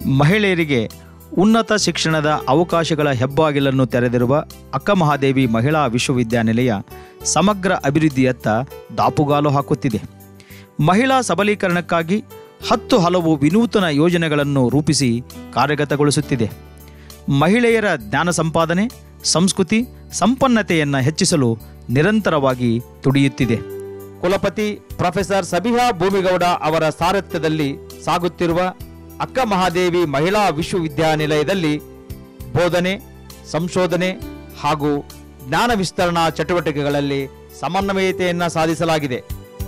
ಮಹಿಳೆಯರಿಗೆ ಉನ್ನತ ಶಿಕ್ಷಣದ ಅವಕಾಶಗಳ ಹೆಬ್ಬಾಗಿಲನ್ನು ತೆರೆದಿರುವ ಅಕ್ಕಮಹಾದೇವಿ ಮಹಿಳಾ ವಿಶ್ವವಿದ್ಯಾನಿಲಯ ಸಮಗ್ರ ಅಭಿವೃದ್ಧಿಯತ್ತ ದಾಪುಗಾಲು ಹಾಕುತ್ತಿದೆ. ಮಹಿಳಾ ಸಬಲೀಕರಣಕ್ಕಾಗಿ 10 ಹಲವು ವಿನೂತನ ಯೋಜನೆಗಳನ್ನು ರೂಪಿಸಿ ಕಾರ್ಯಗತಗೊಳಿಸುತ್ತಿದೆ. ಮಹಿಳೆಯರ ಜ್ಞಾನ ಸಂಪಾದನೆ, ಸಂಸ್ಕೃತಿ, ಸಂಪನ್ನತೆಯನ್ನು ಹೆಚ್ಚಿಸಲು ನಿರಂತರವಾಗಿ ದುಡಿಯುತ್ತಿದೆ. ಕುಲಪತಿ ಪ್ರೊಫೆಸರ್ ಸಬಿಹಾ ಭೂಮಿಗೌಡ ಅವರ ಸಾರಥ್ಯದಲ್ಲಿ ಸಾಗುತ್ತಿರುವ ಅಕ್ಕಮಹಾದೇವಿ ಮಹಿಳಾ ವಿಶ್ವವಿದ್ಯಾನಿಲಯದಲ್ಲಿ ಬೋಧನೆ, ಸಂಶೋಧನೆ ಹಾಗೂ ಜ್ಞಾನ ವಿಸ್ತರಣಾ ಚಟುವಟಿಕೆಗಳಲ್ಲಿ ಸಮನ್ವಯತೆಯನ್ನು ಸಾಧಿಸಲಾಗಿದೆ.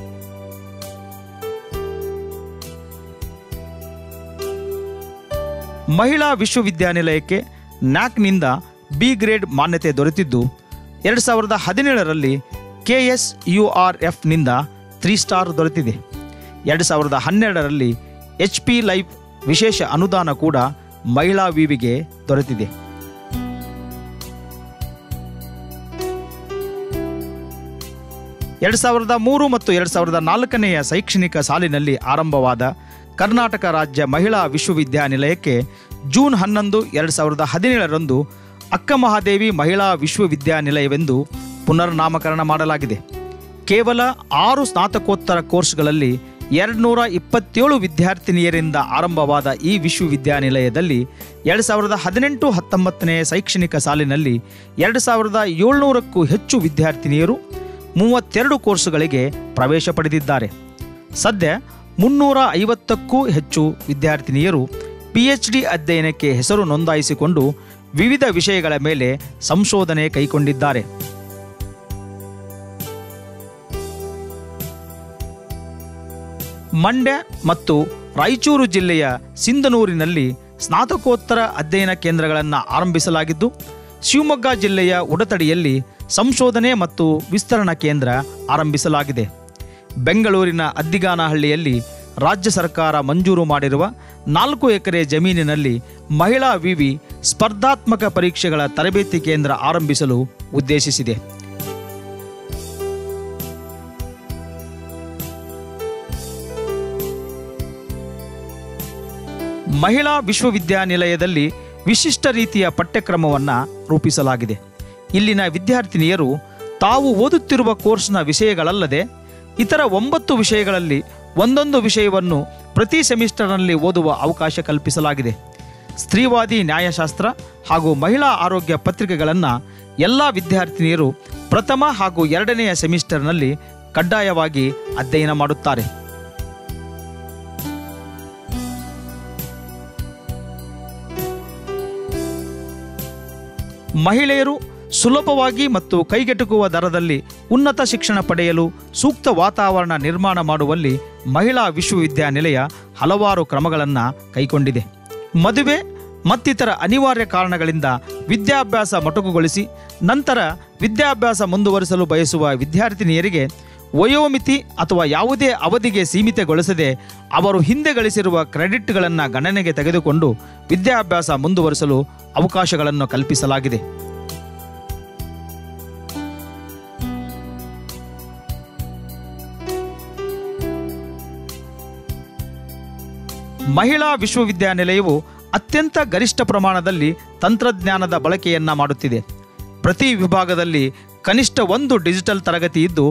ಮಹಿಳಾ ವಿಶ್ವವಿದ್ಯಾನಿಲಯಕ್ಕೆ ನ್ಯಾಕ್ನಿಂದ ಬಿ ಗ್ರೇಡ್ ಮಾನ್ಯತೆ ದೊರೆತಿದ್ದು 2017ರಲ್ಲಿ KSURFನಿಂದ 3 ಸ್ಟಾರ್ ದೊರೆತಿದೆ. 2012ರಲ್ಲಿ HP ಲೈಫ್ ವಿಶೇಷ ಅನುದಾನ ಕೂಡ ಮಹಿಳಾ ವಿವಿಗೆ ದೊರೆತಿದೆ. ಎರಡು 2003 ಮತ್ತು 2004ನೇ ಶೈಕ್ಷಣಿಕ ಸಾಲಿನಲ್ಲಿ ಆರಂಭವಾದ ಕರ್ನಾಟಕ ರಾಜ್ಯ ಮಹಿಳಾ ವಿಶ್ವವಿದ್ಯಾನಿಲಯಕ್ಕೆ ಜೂನ್ 11, 2017ರಂದು ಅಕ್ಕಮಹಾದೇವಿ ಮಹಿಳಾ ವಿಶ್ವವಿದ್ಯಾನಿಲಯವೆಂದು ಪುನರ್ನಾಮಕರಣ ಮಾಡಲಾಗಿದೆ. ಕೇವಲ 6 ಸ್ನಾತಕೋತ್ತರ ಕೋರ್ಸ್ಗಳಲ್ಲಿ 227 ವಿದ್ಯಾರ್ಥಿನಿಯರಿಂದ ಆರಂಭವಾದ ಈ ವಿಶ್ವವಿದ್ಯಾನಿಲಯದಲ್ಲಿ 2018-19ನೇ ಶೈಕ್ಷಣಿಕ ಸಾಲಿನಲ್ಲಿ 2700ಕ್ಕೂ ಹೆಚ್ಚು ವಿದ್ಯಾರ್ಥಿನಿಯರು 32 ಕೋರ್ಸುಗಳಿಗೆ ಪ್ರವೇಶ ಪಡೆದಿದ್ದಾರೆ. ಸದ್ಯ 350ಕ್ಕೂ ಹೆಚ್ಚು ವಿದ್ಯಾರ್ಥಿನಿಯರು PhD ಅಧ್ಯಯನಕ್ಕೆ ಹೆಸರು ನೋಂದಾಯಿಸಿಕೊಂಡು ವಿವಿಧ ವಿಷಯಗಳ ಮೇಲೆ ಸಂಶೋಧನೆ ಕೈಗೊಂಡಿದ್ದಾರೆ. ಮಂಡ್ಯ ಮತ್ತು ರಾಯಚೂರು ಜಿಲ್ಲೆಯ ಸಿಂಧನೂರಿನಲ್ಲಿ ಸ್ನಾತಕೋತ್ತರ ಅಧ್ಯಯನ ಕೇಂದ್ರಗಳನ್ನು ಆರಂಭಿಸಲಾಗಿದ್ದು, ಶಿವಮೊಗ್ಗ ಜಿಲ್ಲೆಯ ಉಡತಡಿಯಲ್ಲಿ ಸಂಶೋಧನೆ ಮತ್ತು ವಿಸ್ತರಣಾ ಕೇಂದ್ರ ಆರಂಭಿಸಲಾಗಿದೆ. ಬೆಂಗಳೂರಿನ ಅದ್ದಿಗಾನಹಳ್ಳಿಯಲ್ಲಿ ರಾಜ್ಯ ಸರ್ಕಾರ ಮಂಜೂರು ಮಾಡಿರುವ 4 ಎಕರೆ ಜಮೀನಿನಲ್ಲಿ ಮಹಿಳಾ ವಿವಿ ಸ್ಪರ್ಧಾತ್ಮಕ ಪರೀಕ್ಷೆಗಳ ತರಬೇತಿ ಕೇಂದ್ರ ಆರಂಭಿಸಲು ಉದ್ದೇಶಿಸಿದೆ. ಮಹಿಳಾ ವಿಶ್ವವಿದ್ಯಾನಿಲಯದಲ್ಲಿ ವಿಶಿಷ್ಟ ರೀತಿಯ ಪಠ್ಯಕ್ರಮವನ್ನು ರೂಪಿಸಲಾಗಿದೆ. ಇಲ್ಲಿನ ವಿದ್ಯಾರ್ಥಿನಿಯರು ತಾವು ಓದುತ್ತಿರುವ ಕೋರ್ಸ್ನ ವಿಷಯಗಳಲ್ಲದೆ ಇತರ 9 ವಿಷಯಗಳಲ್ಲಿ ಒಂದೊಂದು ವಿಷಯವನ್ನು ಪ್ರತಿ ಸೆಮಿಸ್ಟರ್ನಲ್ಲಿ ಓದುವ ಅವಕಾಶ ಕಲ್ಪಿಸಲಾಗಿದೆ. ಸ್ತ್ರೀವಾದಿ ನ್ಯಾಯಶಾಸ್ತ್ರ ಹಾಗೂ ಮಹಿಳಾ ಆರೋಗ್ಯ ಪತ್ರಿಕೆಗಳನ್ನು ಎಲ್ಲ ವಿದ್ಯಾರ್ಥಿನಿಯರು ಪ್ರಥಮ ಹಾಗೂ 2ನೇ ಸೆಮಿಸ್ಟರ್ನಲ್ಲಿ ಕಡ್ಡಾಯವಾಗಿ ಅಧ್ಯಯನ ಮಾಡುತ್ತಾರೆ. ಮಹಿಳೆಯರು ಸುಲಭವಾಗಿ ಮತ್ತು ಕೈಗೆಟುಕುವ ದರದಲ್ಲಿ ಉನ್ನತ ಶಿಕ್ಷಣ ಪಡೆಯಲು ಸೂಕ್ತ ವಾತಾವರಣ ನಿರ್ಮಾಣ ಮಾಡುವಲ್ಲಿ ಮಹಿಳಾ ವಿಶ್ವವಿದ್ಯಾನಿಲಯ ಹಲವಾರು ಕ್ರಮಗಳನ್ನು ಕೈಗೊಂಡಿದೆ. ಮದುವೆ ಮತ್ತಿತರ ಅನಿವಾರ್ಯ ಕಾರಣಗಳಿಂದ ವಿದ್ಯಾಭ್ಯಾಸ ಮೊಟಕುಗೊಳಿಸಿ ನಂತರ ವಿದ್ಯಾಭ್ಯಾಸ ಮುಂದುವರಿಸಲು ಬಯಸುವ ವಿದ್ಯಾರ್ಥಿನಿಯರಿಗೆ ವಯೋಮಿತಿ ಅಥವಾ ಯಾವುದೇ ಅವಧಿಗೆ ಸೀಮಿತಗೊಳಿಸದೆ ಅವರು ಹಿಂದೆ ಗಳಿಸಿರುವ ಕ್ರೆಡಿಟ್ಗಳನ್ನು ಗಣನೆಗೆ ತೆಗೆದುಕೊಂಡು ವಿದ್ಯಾಭ್ಯಾಸ ಮುಂದುವರಿಸಲು ಅವಕಾಶಗಳನ್ನು ಕಲ್ಪಿಸಲಾಗಿದೆ. ಮಹಿಳಾ ವಿಶ್ವವಿದ್ಯಾನಿಲಯವು ಅತ್ಯಂತ ಗರಿಷ್ಠ ಪ್ರಮಾಣದಲ್ಲಿ ತಂತ್ರಜ್ಞಾನದ ಬಳಕೆಯನ್ನು ಮಾಡುತ್ತಿದೆ. ಪ್ರತಿ ವಿಭಾಗದಲ್ಲಿ ಕನಿಷ್ಠ 1 ಡಿಜಿಟಲ್ ತರಗತಿ ಇದ್ದು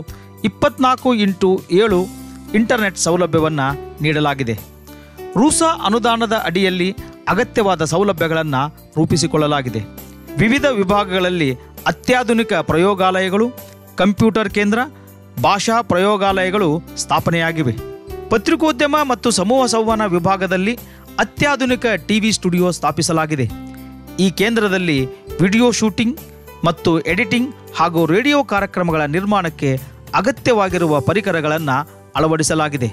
24x7 ಇಂಟರ್ನೆಟ್ ಸೌಲಭ್ಯವನ್ನು ನೀಡಲಾಗಿದೆ. ರೂಸಾ ಅನುದಾನದ ಅಡಿಯಲ್ಲಿ ಅಗತ್ಯವಾದ ಸೌಲಭ್ಯಗಳನ್ನು ರೂಪಿಸಿಕೊಳ್ಳಲಾಗಿದೆ. ವಿವಿಧ ವಿಭಾಗಗಳಲ್ಲಿ ಅತ್ಯಾಧುನಿಕ ಪ್ರಯೋಗಾಲಯಗಳು, ಕಂಪ್ಯೂಟರ್ ಕೇಂದ್ರ, ಭಾಷಾ ಪ್ರಯೋಗಾಲಯಗಳು ಸ್ಥಾಪನೆಯಾಗಿವೆ. ಪತ್ರಿಕೋದ್ಯಮ ಮತ್ತು ಸಮೂಹ ಸಂವಹನ ವಿಭಾಗದಲ್ಲಿ ಅತ್ಯಾಧುನಿಕ ಟಿವಿ ಸ್ಟುಡಿಯೋ ಸ್ಥಾಪಿಸಲಾಗಿದೆ. ಈ ಕೇಂದ್ರದಲ್ಲಿ ವಿಡಿಯೋ ಶೂಟಿಂಗ್ ಮತ್ತು ಎಡಿಟಿಂಗ್ ಹಾಗೂ ರೇಡಿಯೋ ಕಾರ್ಯಕ್ರಮಗಳ ನಿರ್ಮಾಣಕ್ಕೆ ಅಗತ್ಯವಾಗಿರುವ ಪರಿಕರಗಳನ್ನು ಅಳವಡಿಸಲಾಗಿದೆ.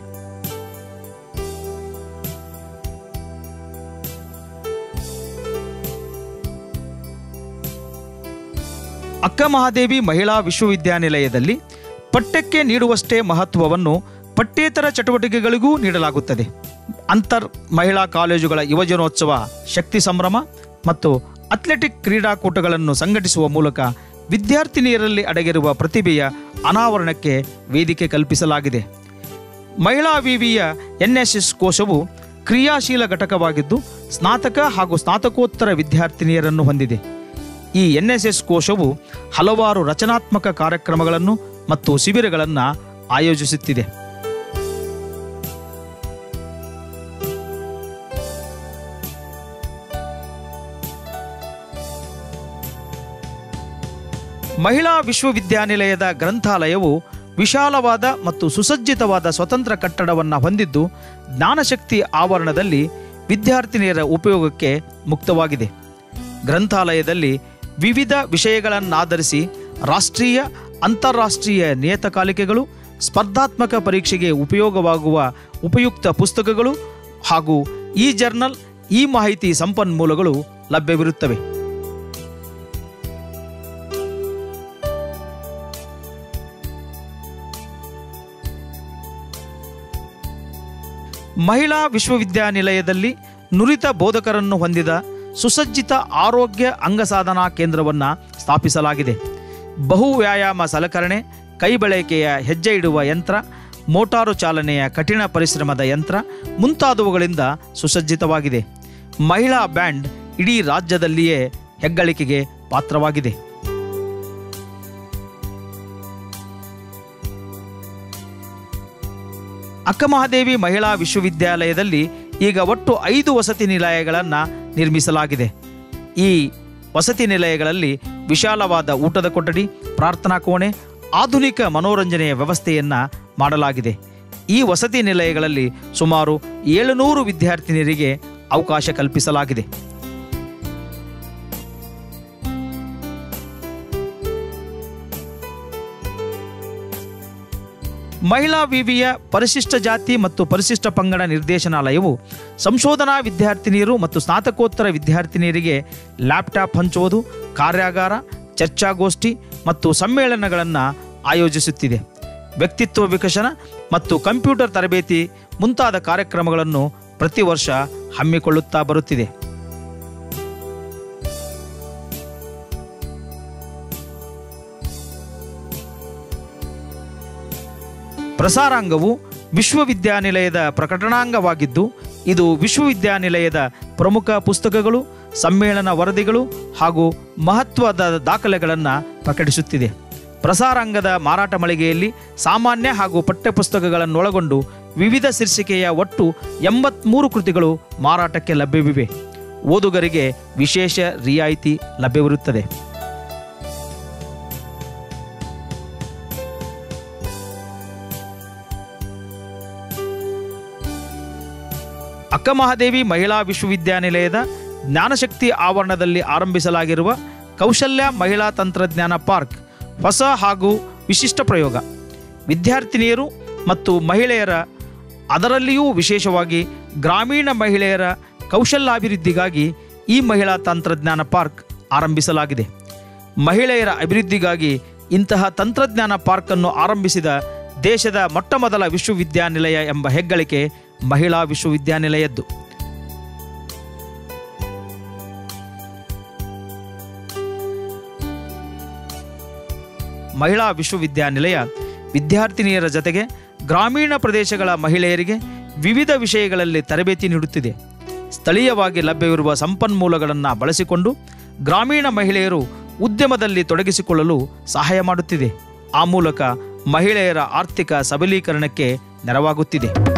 ಅಕ್ಕಮಹಾದೇವಿ ಮಹಿಳಾ ವಿಶ್ವವಿದ್ಯಾನಿಲಯದಲ್ಲಿ ಪಠ್ಯಕ್ಕೆ ನೀಡುವಷ್ಟೇ ಮಹತ್ವವನ್ನು ಪಠ್ಯೇತರ ಚಟುವಟಿಕೆಗಳಿಗೂ ನೀಡಲಾಗುತ್ತದೆ. ಅಂತರ್ ಮಹಿಳಾ ಕಾಲೇಜುಗಳ ಯುವಜನೋತ್ಸವ, ಶಕ್ತಿ ಸಂಭ್ರಮ ಮತ್ತು ಅಥ್ಲೆಟಿಕ್ ಕ್ರೀಡಾಕೂಟಗಳನ್ನು ಸಂಘಟಿಸುವ ಮೂಲಕ ವಿದ್ಯಾರ್ಥಿನಿಯರಲ್ಲಿ ಅಡಗಿರುವ ಪ್ರತಿಭೆಯ ಅನಾವರಣಕ್ಕೆ ವೇದಿಕೆ ಕಲ್ಪಿಸಲಾಗಿದೆ. ಮಹಿಳಾ ವಿವಿಯ NSS ಕೋಶವು ಕ್ರಿಯಾಶೀಲ ಘಟಕವಾಗಿದ್ದು ಸ್ನಾತಕ ಹಾಗೂ ಸ್ನಾತಕೋತ್ತರ ವಿದ್ಯಾರ್ಥಿನಿಯರನ್ನು ಹೊಂದಿದೆ. ಈ NSS ಕೋಶವು ಹಲವಾರು ರಚನಾತ್ಮಕ ಕಾರ್ಯಕ್ರಮಗಳನ್ನು ಮತ್ತು ಶಿಬಿರಗಳನ್ನು ಆಯೋಜಿಸುತ್ತಿದೆ. ಮಹಿಳಾ ವಿಶ್ವವಿದ್ಯಾನಿಲಯದ ಗ್ರಂಥಾಲಯವು ವಿಶಾಲವಾದ ಮತ್ತು ಸುಸಜ್ಜಿತವಾದ ಸ್ವತಂತ್ರ ಕಟ್ಟಡವನ್ನು ಹೊಂದಿದ್ದು, ಜ್ಞಾನಶಕ್ತಿ ಆವರಣದಲ್ಲಿ ವಿದ್ಯಾರ್ಥಿನಿಯರ ಉಪಯೋಗಕ್ಕೆ ಮುಕ್ತವಾಗಿದೆ. ಗ್ರಂಥಾಲಯದಲ್ಲಿ ವಿವಿಧ ವಿಷಯಗಳನ್ನಾಧರಿಸಿ ರಾಷ್ಟ್ರೀಯ, ಅಂತಾರಾಷ್ಟ್ರೀಯ ನಿಯತಕಾಲಿಕೆಗಳು, ಸ್ಪರ್ಧಾತ್ಮಕ ಪರೀಕ್ಷೆಗೆ ಉಪಯೋಗವಾಗುವ ಉಪಯುಕ್ತ ಪುಸ್ತಕಗಳು ಹಾಗೂ ಜರ್ನಲ್, ಮಾಹಿತಿ ಸಂಪನ್ಮೂಲಗಳು ಲಭ್ಯವಿರುತ್ತವೆ. ಮಹಿಳಾ ವಿಶ್ವವಿದ್ಯಾನಿಲಯದಲ್ಲಿ ನುರಿತ ಬೋಧಕರನ್ನು ಹೊಂದಿದ ಸುಸಜ್ಜಿತ ಆರೋಗ್ಯ ಅಂಗಸಾಧನಾ ಕೇಂದ್ರವನ್ನು ಸ್ಥಾಪಿಸಲಾಗಿದೆ. ಬಹು ವ್ಯಾಯಾಮ ಸಲಕರಣೆ, ಕೈಬಳಕೆಯ ಹೆಜ್ಜೆ ಇಡುವ ಯಂತ್ರ, ಮೋಟಾರು ಚಾಲನೆಯ ಕಠಿಣ ಪರಿಶ್ರಮದ ಯಂತ್ರ ಮುಂತಾದವುಗಳಿಂದ ಸುಸಜ್ಜಿತವಾಗಿದೆ. ಮಹಿಳಾ ಬ್ಯಾಂಡ್ ಇಡೀ ರಾಜ್ಯದಲ್ಲಿಯೇ ಹೆಗ್ಗಳಿಕೆಗೆ ಪಾತ್ರವಾಗಿದೆ. ಅಕ್ಕಮಹಾದೇವಿ ಮಹಿಳಾ ವಿಶ್ವವಿದ್ಯಾಲಯದಲ್ಲಿ ಈಗ ಒಟ್ಟು 5 ವಸತಿ ನಿಲಯಗಳನ್ನು ನಿರ್ಮಿಸಲಾಗಿದೆ. ಈ ವಸತಿ ನಿಲಯಗಳಲ್ಲಿ ವಿಶಾಲವಾದ ಊಟದ ಕೊಠಡಿ, ಪ್ರಾರ್ಥನಾ ಕೋಣೆ, ಆಧುನಿಕ ಮನೋರಂಜನೆಯ ವ್ಯವಸ್ಥೆಯನ್ನು ಮಾಡಲಾಗಿದೆ. ಈ ವಸತಿ ನಿಲಯಗಳಲ್ಲಿ ಸುಮಾರು 700 ವಿದ್ಯಾರ್ಥಿನಿಯರಿಗೆ ಅವಕಾಶ ಕಲ್ಪಿಸಲಾಗಿದೆ. ಮಹಿಳಾ ವಿವಿಯ ಪರಿಶಿಷ್ಟ ಜಾತಿ ಮತ್ತು ಪರಿಶಿಷ್ಟ ಪಂಗಡ ನಿರ್ದೇಶನಾಲಯವು ಸಂಶೋಧನಾ ವಿದ್ಯಾರ್ಥಿನಿಯರು ಮತ್ತು ಸ್ನಾತಕೋತ್ತರ ವಿದ್ಯಾರ್ಥಿನಿಯರಿಗೆ ಲ್ಯಾಪ್ಟಾಪ್ ಹಂಚುವುದು, ಕಾರ್ಯಾಗಾರ, ಚರ್ಚಾಗೋಷ್ಠಿ ಮತ್ತು ಸಮ್ಮೇಳನಗಳನ್ನು ಆಯೋಜಿಸುತ್ತಿದೆ. ವ್ಯಕ್ತಿತ್ವ ವಿಕಸನ ಮತ್ತು ಕಂಪ್ಯೂಟರ್ ತರಬೇತಿ ಮುಂತಾದ ಕಾರ್ಯಕ್ರಮಗಳನ್ನು ಪ್ರತಿ ವರ್ಷ ಹಮ್ಮಿಕೊಳ್ಳುತ್ತಾ ಬರುತ್ತಿದೆ. ಪ್ರಸಾರಾಂಗವು ವಿಶ್ವವಿದ್ಯಾನಿಲಯದ ಪ್ರಕಟಣಾಂಗವಾಗಿದ್ದು, ಇದು ವಿಶ್ವವಿದ್ಯಾನಿಲಯದ ಪ್ರಮುಖ ಪುಸ್ತಕಗಳು, ಸಮ್ಮೇಳನ ವರದಿಗಳು ಹಾಗೂ ಮಹತ್ವದ ದಾಖಲೆಗಳನ್ನು ಪ್ರಕಟಿಸುತ್ತಿದೆ. ಪ್ರಸಾರಾಂಗದ ಮಾರಾಟ ಮಳಿಗೆಯಲ್ಲಿ ಸಾಮಾನ್ಯ ಹಾಗೂ ಪಠ್ಯಪುಸ್ತಕಗಳನ್ನೊಳಗೊಂಡು ವಿವಿಧ ಶೀರ್ಷಿಕೆಯ ಒಟ್ಟು 83 ಕೃತಿಗಳು ಮಾರಾಟಕ್ಕೆ ಲಭ್ಯವಿವೆ. ಓದುಗರಿಗೆ ವಿಶೇಷ ರಿಯಾಯಿತಿ ಲಭ್ಯವಿರುತ್ತದೆ. ಅಕ್ಕಮಹಾದೇವಿ ಮಹಿಳಾ ವಿಶ್ವವಿದ್ಯಾನಿಲಯದ ಜ್ಞಾನಶಕ್ತಿ ಆವರಣದಲ್ಲಿ ಆರಂಭಿಸಲಾಗಿರುವ ಕೌಶಲ್ಯ ಮಹಿಳಾ ತಂತ್ರಜ್ಞಾನ ಪಾರ್ಕ್ ಹೊಸ ಹಾಗೂ ವಿಶಿಷ್ಟ ಪ್ರಯೋಗ. ವಿದ್ಯಾರ್ಥಿನಿಯರು ಮತ್ತು ಮಹಿಳೆಯರ, ಅದರಲ್ಲಿಯೂ ವಿಶೇಷವಾಗಿ ಗ್ರಾಮೀಣ ಮಹಿಳೆಯರ ಕೌಶಲ್ಯಾಭಿವೃದ್ಧಿಗಾಗಿ ಈ ಮಹಿಳಾ ತಂತ್ರಜ್ಞಾನ ಪಾರ್ಕ್ ಆರಂಭಿಸಲಾಗಿದೆ. ಮಹಿಳೆಯರ ಅಭಿವೃದ್ಧಿಗಾಗಿ ಇಂತಹ ತಂತ್ರಜ್ಞಾನ ಪಾರ್ಕನ್ನು ಆರಂಭಿಸಿದ ದೇಶದ ಮೊಟ್ಟಮೊದಲ ವಿಶ್ವವಿದ್ಯಾನಿಲಯ ಎಂಬ ಹೆಗ್ಗಳಿಕೆ ಮಹಿಳಾ ವಿಶ್ವವಿದ್ಯಾನಿಲಯದ್ದು. ಮಹಿಳಾ ವಿಶ್ವವಿದ್ಯಾನಿಲಯ ವಿದ್ಯಾರ್ಥಿನಿಯರ ಜೊತೆಗೆ ಗ್ರಾಮೀಣ ಪ್ರದೇಶಗಳ ಮಹಿಳೆಯರಿಗೆ ವಿವಿಧ ವಿಷಯಗಳಲ್ಲಿ ತರಬೇತಿ ನೀಡುತ್ತಿದೆ. ಸ್ಥಳೀಯವಾಗಿ ಲಭ್ಯವಿರುವ ಸಂಪನ್ಮೂಲಗಳನ್ನು ಬಳಸಿಕೊಂಡು ಗ್ರಾಮೀಣ ಮಹಿಳೆಯರು ಉದ್ಯಮದಲ್ಲಿ ತೊಡಗಿಸಿಕೊಳ್ಳಲು ಸಹಾಯ ಮಾಡುತ್ತಿದೆ. ಆ ಮೂಲಕ ಮಹಿಳೆಯರ ಆರ್ಥಿಕ ಸಬಲೀಕರಣಕ್ಕೆ ನೆರವಾಗುತ್ತಿದೆ.